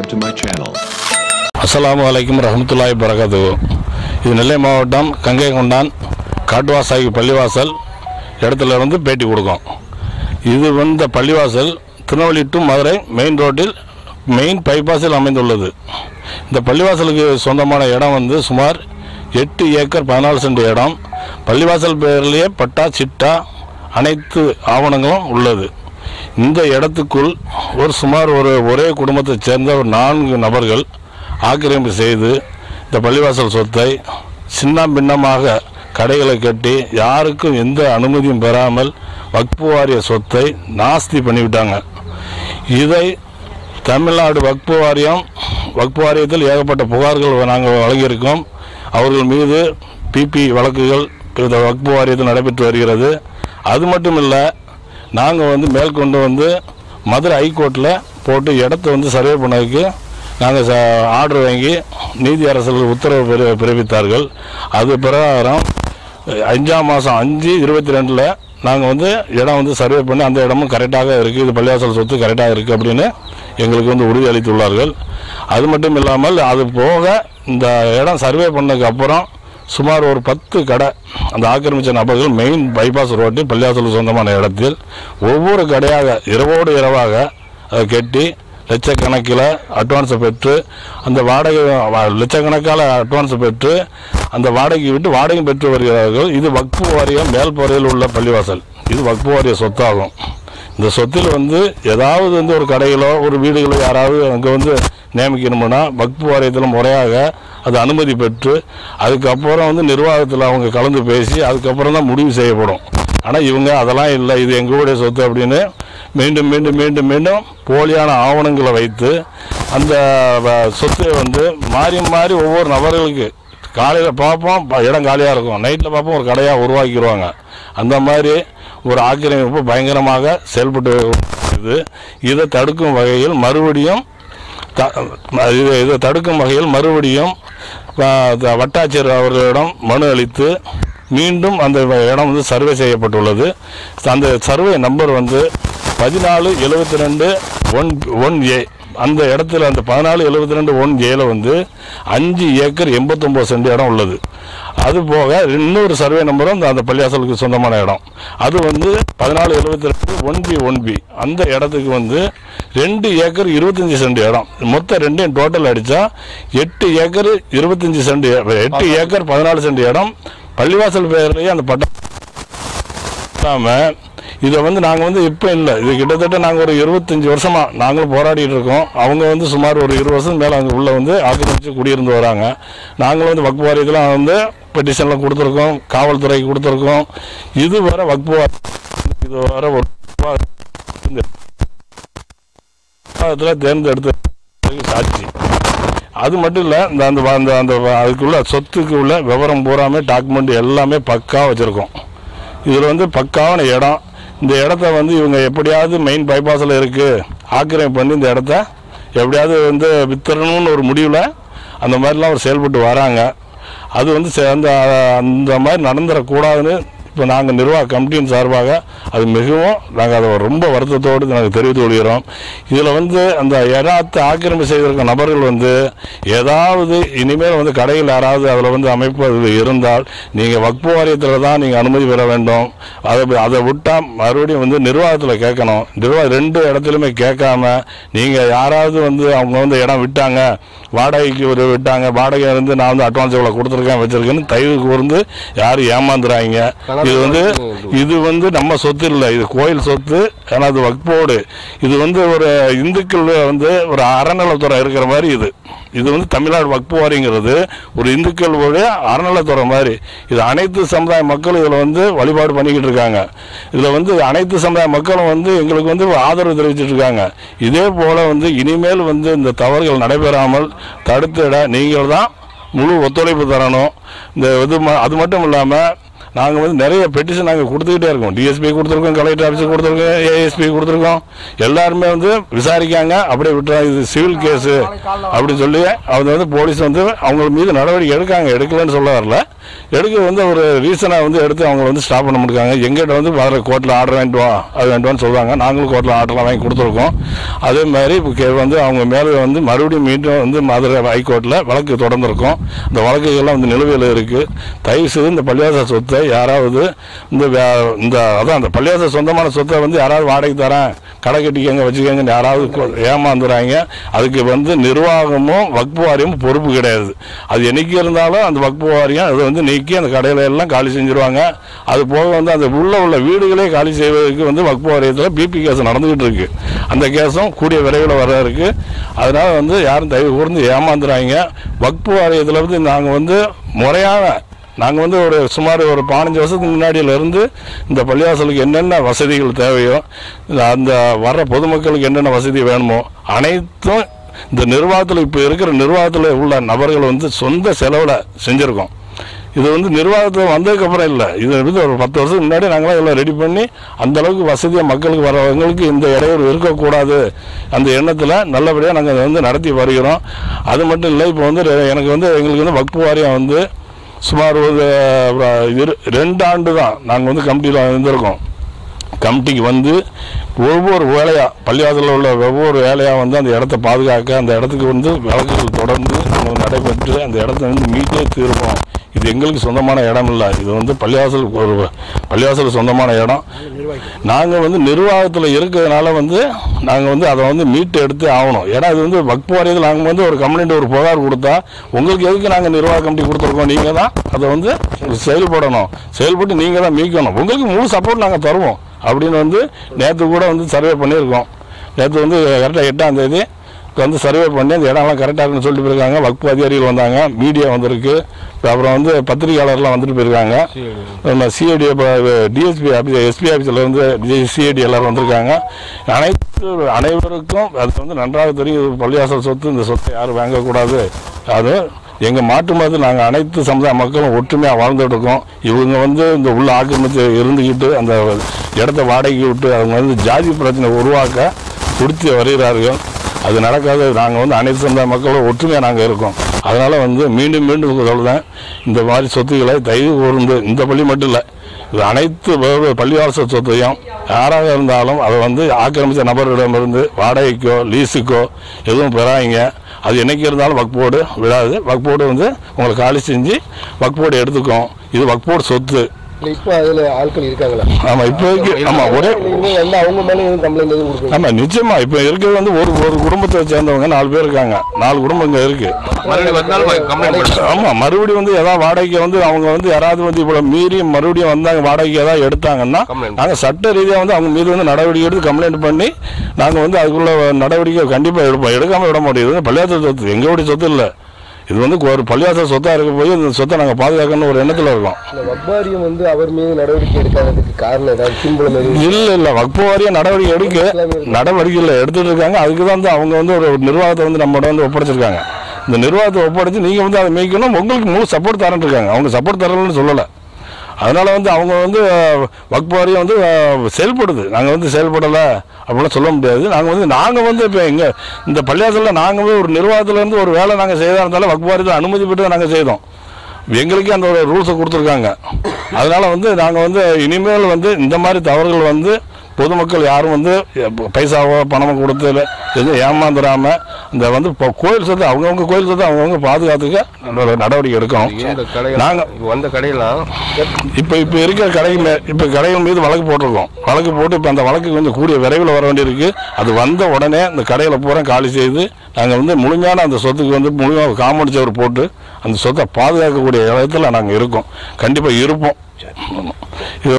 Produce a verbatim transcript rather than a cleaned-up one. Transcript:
subscribe to my channel. அஸ்ஸலாமு அலைக்கும் ரஹ்மத்துல்லாஹி வபரகாத்துஹு. இது நெல்லை மாவட்டம் கங்கைகொண்டான் காட்டுவாசாகி பள்ளிவாசல் இடத்துல இருந்து பேட்டி கொடுக்கும். இது வந்து பள்ளிவாசல் திருநெல்வேலி டு மதுரை மெயின் ரோட்டில் மெயின் பைபாஸில் அமைந்துள்ளது. இந்த பள்ளிவாசலுக்கு சொந்தமான இடம் வந்து சுமார் எட்டு ஏக்கர் பதினாலு சென்ட் இடம். பள்ளிவாசல் பேரிலேயே பட்டா சிட்டா அனைத்து ஆவணங்களும் உள்ளது. இந்த இடத்துக்குள் ஒரு சுமார் ஒரு ஒரே குடும்பத்தைச் சேர்ந்த ஒரு நான்கு நபர்கள் ஆக்கிரமிப்பு செய்து இந்த பள்ளிவாசல் சொத்தை சின்ன பின்னமாக கடைகளை கட்டி யாருக்கும் எந்த அனுமதியும் பெறாமல் வக்ஃபு வாரிய சொத்தை நாஸ்தி பண்ணிவிட்டாங்க. இதை தமிழ்நாடு வக்ஃபு வாரியம் வக்ஃபு வாரியத்தில் ஏகப்பட்ட புகார்கள் நாங்கள் வழங்கியிருக்கோம். அவர்கள் மீது பிபி வழக்குகள் இந்த வக்ஃபு வாரியத்தில் நடைபெற்று வருகிறது. அது மட்டும் இல்லை, நாங்கள் வந்து மேற்கொண்டு வந்து மதுரை ஹைகோர்ட்டில் போட்டு இடத்த வந்து சர்வே பண்ணதுக்கு நாங்கள் ச ஆர்டர் வாங்கி நீதி அரசர்கள் உத்தரவு பிற பிறப்பித்தார்கள். அது பிரகாரம் அஞ்சாம் மாதம் அஞ்சு இருபத்தி ரெண்டில் நாங்கள் வந்து இடம் வந்து சர்வே பண்ணி அந்த இடமும் கரெக்டாக இருக்குது, இது பள்ளிவாசல் சொத்து கரெக்டாக இருக்குது அப்படின்னு எங்களுக்கு வந்து உறுதி அளித்துள்ளார்கள். அது மட்டும் இல்லாமல் அது போக இந்த இடம் சர்வே பண்ணதுக்கு அப்புறம் சுமார் ஒரு பத்து கடை அந்த ஆக்கிரமித்த நபர்கள் மெயின் பைபாஸ் ரோட்டில் பள்ளிவாசலுக்கு சொந்தமான இடத்தில் ஒவ்வொரு கடையாக இரவோடு இரவாக அதை கட்டி லட்சக்கணக்கில் அட்வான்ஸை பெற்று அந்த வாடகை லட்சக்கணக்கான அட்வான்ஸை பெற்று அந்த வாடகை விட்டு வாடகை பெற்று வருகிறார்கள். இது வக்ஃபு வாரியம் மேல்பறையில் உள்ள பள்ளிவாசல், இது வக்ஃபு வாரிய சொத்தாகும். இந்த சொத்தில் வந்து ஏதாவது வந்து ஒரு கடைகளோ ஒரு வீடுகளோ யாராவது அங்கே வந்து நியமிக்கணும்னா வக்ஃபு வாரியத்தில் முறையாக அது அனுமதி பெற்று அதுக்கப்புறம் வந்து நிர்வாகத்தில் அவங்க கலந்து பேசி அதுக்கப்புறம் தான் முடிவு செய்யப்படும். ஆனால் இவங்க அதெல்லாம் இல்லை, இது எங்களுடைய சொத்து அப்படின்னு மீண்டும் மீண்டும் மீண்டும் மீண்டும் போலியான ஆவணங்களை வைத்து அந்த சொத்தை வந்து மாறி மாறி ஒவ்வொரு நபர்களுக்கு காலையில் பார்ப்போம் இடம் காலியாக இருக்கும், நைட்டில் பார்ப்போம் ஒரு கடையாக உருவாக்கிடுவாங்க. அந்த மாதிரி ஒரு ஆக்கிரமிப்பு பயங்கரமாக செயல்பட்டு இது இதை தடுக்கும் வகையில் மறுபடியும் த இதை இதை தடுக்கும் வகையில் மறுபடியும் வட்டாட்சியர் அவர்களிடம் மனு அளித்து மீண்டும் அந்த இடம் வந்து சர்வே செய்யப்பட்டுள்ளது. அந்த சர்வே நம்பர் வந்து பதினாலு எழுபத்தி ரெண்டு ஒன் ஒன் ஏ அந்த இடத்துல அந்த பதினாலு எழுபத்தி ரெண்டு ஒன் ஏல வந்து அஞ்சு ஏக்கர் எண்பத்தொம்போது சென்ட் இடம் உள்ளது. அது போக இன்னொரு சர்வே நம்பரும் அந்த பள்ளிவாசலுக்கு சொந்தமான இடம் அது வந்து பதினாலு எழுபத்தி ரெண்டு ஒன் பி ஒன் பி அந்த இடத்துக்கு வந்து ரெண்டு ஏக்கர் இருபத்தஞ்சி சென்ட் இடம். மொத்தம் ரெண்டையும் டோட்டல் அடித்தா எட்டு ஏக்கர் இருபத்தஞ்சி சென்ட் எட்டு ஏக்கர் பதினாலு சென்ட் இடம் பள்ளிவாசல் பேர்லேயே அந்த பட்டம் இல்லாமல் இதை வந்து நாங்கள் வந்து இப்போ இல்லை, இது கிட்டத்தட்ட நாங்கள் ஒரு இருபத்தஞ்சி வருஷமாக நாங்களும் போராடிட்டு இருக்கோம். அவங்க வந்து சுமார் ஒரு இருபது வருஷம் மேலே அங்கே உள்ளே வந்து ஆக்கிரமிச்சு குடியிருந்து வராங்க. நாங்களும் வந்து வக்ஃபு வாரியத்தில் வந்து பெட்டிஷன்லாம் கொடுத்துருக்கோம், காவல்துறைக்கு கொடுத்துருக்கோம். இது வர வக்ஃபு வாரியம் இது வர ஒரு தேர்ந்தெடுத்த சாட்சி. அது மட்டும் இல்லை, இந்த அந்த அந்த அந்த அதுக்குள்ள சொத்துக்கு உள்ள விவரம் பூராமே டாக்குமெண்ட் எல்லாமே பக்காவாக வச்சுருக்கோம். இதில் வந்து பக்காவான இடம். இந்த இடத்த வந்து இவங்க எப்படியாவது மெயின் பைபாஸில் இருக்குது ஆக்கிரமிப்பு பண்ணி இந்த இடத்த எப்படியாவது வந்து வித்துறணும்னு ஒரு முடிவில் அந்த மாதிரிலாம் ஒரு செயல்பட்டு வராங்க. அது வந்து அந்த அந்த மாதிரி நடந்துடக்கூடாதுன்னு இப்போ நாங்கள் நிர்வாக கமிட்டியின் சார்பாக அது மிகவும் நாங்கள் அதை ரொம்ப வருத்தத்தோடு நாங்கள் தெரிவித்து கொள்கிறோம். இதில் வந்து அந்த இடத்தை ஆக்கிரமிப்பு செய்திருக்க நபர்கள் வந்து ஏதாவது இனிமேல் வந்து கடையில் யாராவது அதில் வந்து அமைப்பு இருந்தால் நீங்கள் வக்ஃபு வாரியத்தில் தான் நீங்கள் அனுமதி பெற வேண்டும். அதை அதை விட்டால் மறுபடியும் வந்து நிர்வாகத்தில் கேட்கணும். நிர்வாகம் ரெண்டு இடத்துலையுமே கேட்காம நீங்கள் யாராவது வந்து அவங்க வந்து இடம் விட்டாங்க வாடகைக்கு ஒரு விட்டாங்க வாடகை வந்து நான் வந்து அட்வான்ஸ் இவ்வளோ கொடுத்துருக்கேன் வச்சுருக்கேன்னு தயவு கூர்ந்து யாரும் ஏமாந்துறாங்க. இது வந்து இது வந்து நம்ம சொத்து இல்லை, இது கோயில் சொத்து. ஏன்னா அது வக்ஃபோடு இது வந்து ஒரு இந்துக்கள் வந்து ஒரு அறநிலைத்துறை இருக்கிற மாதிரி இது இது வந்து தமிழ்நாடு வக்ஃபு வாரியங்கிறது ஒரு இந்துக்களுடைய அறநிலைத்துறை மாதிரி. இது அனைத்து சமுதாய மக்கள் இதில் வந்து வழிபாடு பண்ணிக்கிட்டு இருக்காங்க. இதில் வந்து அனைத்து சமுதாய மக்களும் வந்து எங்களுக்கு வந்து ஆதரவு தெரிவிச்சுட்டு இருக்காங்க. இதே போல் வந்து இனிமேல் வந்து இந்த தவறுகள் நடைபெறாமல் தடுத்திட நீங்கள் தான் முழு ஒத்துழைப்பு தரணும். இந்த இது அது மட்டும் இல்லாமல் நாங்கள் வந்து நிறைய பெட்டிஷன் நாங்கள் கொடுத்துக்கிட்டே இருக்கோம். டிஎஸ்பி கொடுத்துருக்கோம், கலெக்டர் ஆஃபீஸர் கொடுத்துருக்கோம், ஏஎஸ்பி கொடுத்துருக்கோம். எல்லாருமே வந்து விசாரிக்காங்க, அப்படியே விட்டுறாங்க. இது சிவில் கேஸு அப்படின்னு சொல்லி அவங்க வந்து போலீஸ் வந்து அவங்க மீது நடவடிக்கை எடுக்காங்க, எடுக்கலன்னு சொல்ல வரல. எடுக்க வந்து ஒரு ரீசனாக வந்து எடுத்து அவங்க வந்து ஸ்டாப் பண்ண முடியாங்க. எங்கிட்ட வந்து வர கோர்ட்டில் ஆர்டர் வாங்கிட்டு வா அது வேண்டுவான்னு சொல்லுவாங்க. நாங்களும் கோர்ட்டில் ஆர்டர்லாம் வாங்கி கொடுத்துருக்கோம். அதே மாதிரி இப்போ வந்து அவங்க மேலே வந்து மறுபடியும் மீண்டும் வந்து மதுரை ஹைகோர்ட்டில் வழக்கு தொடர்ந்துருக்கோம். இந்த வழக்குகள்லாம் வந்து நிலுவையில் இருக்குது. தயவு செய்து இந்த பள்ளிவாசல் சொத்தை யாராவது இந்த இந்த அதான் அந்த பள்ளிவாசல் சொந்தமான சொத்தை வந்து யாராவது வாடகை தரேன் கடை கட்டிக்கங்க வச்சுக்கோங்கன்னு யாராவது ஏமாந்துறாங்க. அதுக்கு வந்து நிர்வாகமும் வக்ஃபு வாரியமும் பொறுப்பு கிடையாது. அது என்னைக்கு இருந்தாலும் அந்த வக்ஃபு வாரியம் அதை வந்து நீக்கி அந்த கடையில எல்லாம் காலி செஞ்சுருவாங்க. அது போக வந்து அந்த உள்ள உள்ள வீடுகளே காலி செய்வதற்கு வந்து வக்ஃபு வாரியத்தில் பிபி கேஸ் நடந்துகிட்டு இருக்கு. அந்த கேஸும் கூடிய விரைவில் வர இருக்கு. அதனால வந்து யாரும் தயவு கூர்ந்து ஏமாந்துறாங்க. வக்ஃபு வாரியத்தில் வந்து நாங்கள் வந்து முறையான நாங்கள் வந்து ஒரு சுமார் ஒரு பதினஞ்சு வருஷத்துக்கு முன்னாடியிலேருந்து இந்த பள்ளிவாசலுக்கு என்னென்ன வசதிகள் தேவையோ அந்த வர்ற பொதுமக்களுக்கு என்னென்ன வசதி வேணுமோ அனைத்தும் இந்த நிர்வாகத்தில் இப்போ இருக்கிற நிர்வாகத்தில் உள்ள நபர்கள் வந்து சொந்த செலவில் செஞ்சுருக்கோம். இது வந்து நிர்வாகத்தில் வந்ததுக்கப்புறம் இல்லை, இது வந்து ஒரு பத்து வருஷத்துக்கு முன்னாடி நாங்களாம் எல்லாம் ரெடி பண்ணி அந்தளவுக்கு வசதியாக மக்களுக்கு வரவங்களுக்கு இந்த இடையூறு இருக்கக்கூடாது அந்த எண்ணத்தில் நல்லபடியாக நாங்கள் வந்து நடத்தி வருகிறோம். அது மட்டும் இல்லை, இப்போ வந்து எனக்கு வந்து எங்களுக்கு வந்து வக்ஃபு வாரியம் வந்து சுமார் ஒரு இரு ரெண்டு ஆண்டு தான் நாங்கள் வந்து கமிட்டியில் இருந்திருக்கோம். கமிட்டிக்கு வந்து ஒவ்வொரு வேலையாக பள்ளிவாசலில் உள்ள ஒவ்வொரு வேலையாக வந்து அந்த இடத்த பாதுகாக்க அந்த இடத்துக்கு வந்து வழக்குகள் தொடர்ந்து நாங்கள் நடைபெற்று அந்த இடத்த வந்து மீட்டே தீர்ப்போம். இது எங்களுக்கு சொந்தமான இடம் இல்லை, இது வந்து பள்ளிவாசல் ஒரு பள்ளிவாசல் சொந்தமான இடம். நாங்கள் வந்து நிர்வாகத்தில் இருக்கிறதுனால வந்து நாங்கள் வந்து அதை வந்து மீட்டு எடுத்து ஆகணும். ஏன்னா இது வந்து வக்ஃபு வாரியத்தில் நாங்கள் வந்து ஒரு கம்ப்ளைண்ட் ஒரு புகார் கொடுத்தா உங்களுக்கு எதுக்கு நாங்கள் நிர்வாக கமிட்டி கொடுத்துருக்கோம், நீங்கள் தான் அதை வந்து செயல்படணும், செயல்பட்டு நீங்கள் தான் மீட்கணும், உங்களுக்கு முழு சப்போர்ட் நாங்கள் தருவோம் அப்படின்னு வந்து நேற்று கூட வந்து சர்வே பண்ணியிருக்கோம். நேற்று வந்து கரெக்டாக எட்டாம் தேதி வந்து சர்வே பண்ணி அந்த இடம்லாம் கரெக்டாக இருக்குன்னு சொல்லிட்டு போயிருக்காங்க. வக்ஃபு அதிகாரிகள் வந்தாங்க, மீடியா வந்திருக்கு, அப்புறம் வந்து பத்திரிகையாளர்லாம் வந்துட்டு போயிருக்காங்க. நம்ம சிஐடி டிஎஸ்பி ஆஃபீஸ் எஸ்பி ஆஃபீஸில் வந்து சிஐடி எல்லோரும் வந்திருக்காங்க. அனைத்து அனைவருக்கும் அது வந்து நன்றாக தெரியும். பள்ளிவாசல் சொத்து, இந்த சொத்தை யாரும் வாங்கக்கூடாது. அது எங்கள் மாட்டு மதத்து நாங்கள் அனைத்து சமுதாய மக்களும் ஒற்றுமையாக வாழ்ந்துட்டு இருக்கோம். இவங்க வந்து இந்த உள்ள ஆக்கிரமித்து இருந்துக்கிட்டு அந்த இடத்த வாடகைக்கு விட்டு அவங்க வந்து ஜாதி பிரச்சனை உருவாக்க துடித்து வருகிறார்கள். அது நடக்காது. நாங்கள் வந்து அனைத்து சமுதாய மக்களும் ஒற்றுமையாக நாங்கள் இருக்கோம். அதனால் வந்து மீண்டும் மீண்டும் சொல்கிறேன், இந்த மாதிரி சொத்துக்களை தயவு கூர்ந்து இந்த பள்ளி மட்டும் இல்லை, இது அனைத்து பள்ளிவாசல் சொத்தையும் யாராக இருந்தாலும் அதை வந்து ஆக்கிரமித்த நபர்களிடமிருந்து வாடகைக்கோ லீஸுக்கோ எதுவும் பெறாங்க. அது என்னைக்கு இருந்தாலும் வக்ஃபோர்டு விடாது. வக்ஃபோர்டு வந்து உங்களை காலி செஞ்சு வக்ஃபோர்டு எடுத்துக்கும். இது வக்ஃபோர்டு சொத்து. இப்போ அதில் ஆட்கள் இருக்காங்களா? ஆமாம், இப்போ ஆமாம் ஒரே அவங்க மேலே எதுவும் கம்ப்ளைண்ட் எதுவும் கொடுக்குறாங்க? ஆமாம், நிச்சயமா இப்போ இருக்கிறது வந்து ஒரு ஒரு குடும்பத்தை சேர்ந்தவங்க நாலு பேர் இருக்காங்க. நாலு குடும்பம் இங்கே இருக்கு. ஆமாம், மறுபடியும் வந்து ஏதாவது வாடகைக்கு வந்து அவங்க வந்து யாராவது வந்து இவ்வளோ மீறி மறுபடியும் வந்தாங்க வாடகைக்கு ஏதாவது எடுத்தாங்கன்னா நாங்கள் சட்ட ரீதியாக வந்து அவங்க மீது வந்து நடவடிக்கை எடுத்து கம்ப்ளைண்ட் பண்ணி நாங்கள் வந்து அதுக்குள்ள நடவடிக்கை கண்டிப்பாக எடுப்போம். எடுக்காமல் விட முடியாது. பள்ளிவாசல் சொத்து எங்களுடைய சொத்து இல்லை, இது வந்து ஒரு பள்ளிவாசல் சொத்தாக இருக்க போய் இந்த சொத்தை நாங்கள் பாதுகாக்கணும்னு ஒரு எண்ணத்தில் இருக்கோம். வக்ஃபு வாரியம் வந்து அவர் மீது நடவடிக்கை எடுக்காததுக்கு காரணம் ஏதாவது சிம்பிள்? இல்லை இல்லை, வக்ஃபு வாரியம் நடவடிக்கை எடுக்க நடவடிக்கையில் எடுத்துகிட்டு இருக்காங்க. அதுக்கு தான் வந்து அவங்க வந்து ஒரு நிர்வாகத்தை வந்து நம்மகிட்ட வந்து ஒப்படைச்சிருக்காங்க. இந்த நிர்வாகத்தை ஒப்படைச்சு நீங்கள் வந்து அதை மேய்க்கணும், உங்களுக்கு முழு சப்போர்ட் தரேன்னு இருக்காங்க. அவங்க சப்போர்ட் தரலன்னு சொல்லலை. அதனால் வந்து அவங்க வந்து வக்ஃபு வாரியம் வந்து செயல்படுது, நாங்கள் வந்து செயல்படலை அப்படிலாம் சொல்ல முடியாது. நாங்கள் வந்து நாங்கள் வந்து இப்போ எங்கள் இந்த பள்ளிவாசலில் நாங்கள் வந்து ஒரு நிர்வாகத்திலேருந்து ஒரு வேலை நாங்கள் செய்தா இருந்தாலும் வக்ஃபு வாரியத்தில் அனுமதி பெற்று தான் நாங்கள் செய்தோம். எங்களுக்கே அந்த ஒரு ரூல்ஸை கொடுத்துருக்காங்க. அதனால் வந்து நாங்கள் வந்து இனிமேல் வந்து இந்த மாதிரி தவறுகள் வந்து பொதுமக்கள் யாரும் வந்து பைசாவோ பணமோ கொடுத்து எதுவும் ஏமாந்துடாமல் இந்த வந்து இப்போ கோயில் சொத்து அவங்கவுங்க கோயில் சொத்து அவங்கவுங்க பாதுகாத்துக்க நடவடிக்கை எடுக்கணும். நாங்கள் வந்த கடையெல்லாம் இப்போ இப்போ இருக்கிற கடைகள் இப்போ கடைகள் மீது வழக்கு போட்டிருக்கோம். வழக்கு போட்டு இப்போ அந்த வழக்கு கொஞ்சம் கூடிய விரைவில் வர வேண்டியிருக்கு. அது வந்த உடனே இந்த கடையில் பூரா காலி செய்து நாங்கள் வந்து முழுமையான அந்த சொத்துக்கு வந்து முழுமையாக காம்பவுண்ட் சுவர் போட்டு அந்த சொத்தை பாதுகாக்கக்கூடிய இடத்துல நாங்கள் இருக்கோம். கண்டிப்பாக இருப்போம். இது